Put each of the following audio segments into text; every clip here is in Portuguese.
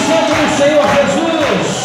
Santo do Senhor Jesus.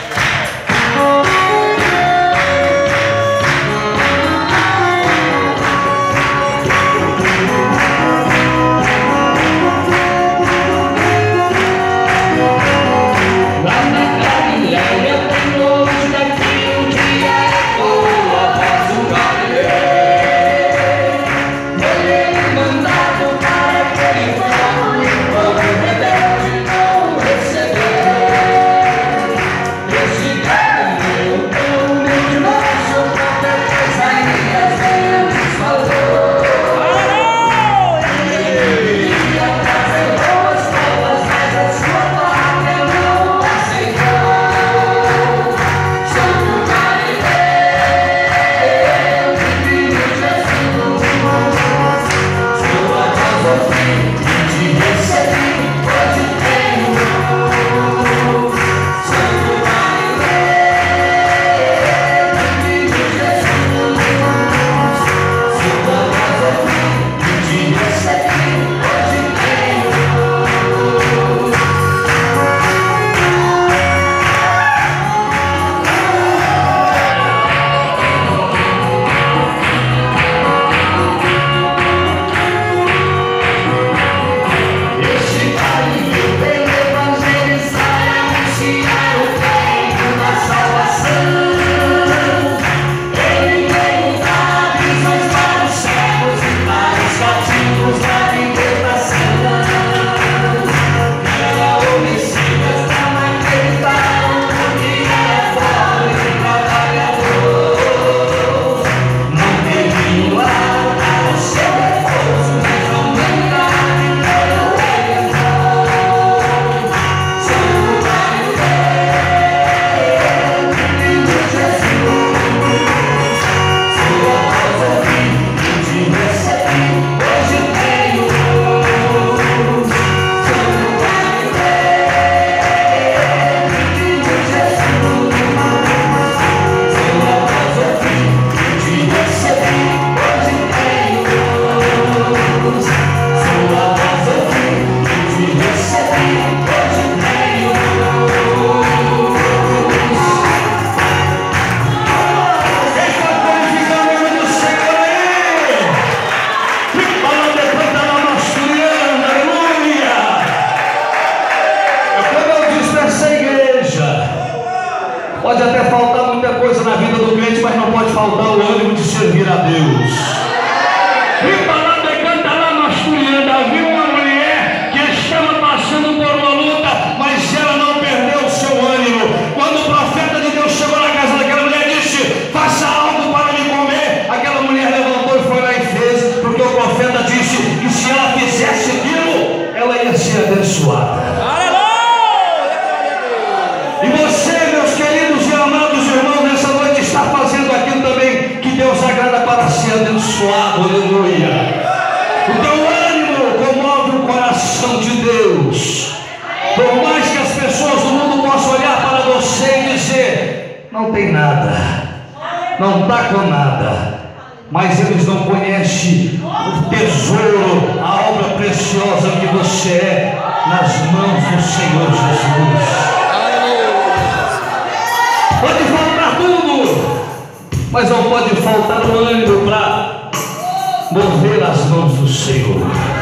Pode até faltar muita coisa na vida do crente, mas não pode faltar o ânimo de servir a Deus. Havia uma mulher que estava passando por uma luta, mas ela não perdeu o seu ânimo. Quando o profeta de Deus chegou na casa daquela mulher e disse: faça algo para me comer, aquela mulher levantou e foi lá e fez, porque o profeta disse que se ela fizesse aquilo, ela ia ser abençoada. E você, meus queridos e amados irmãos, nessa noite está fazendo aquilo também que Deus agrada para ser abençoado. Aleluia. O teu ânimo comove o coração de Deus. Por mais que as pessoas do mundo possam olhar para você e dizer: não tem nada, não está com nada, mas eles não conhecem o tesouro, a obra preciosa que você é nas mãos do Senhor Jesus. Pode faltar tudo, mas não pode faltar o ânimo para mover as mãos do Senhor.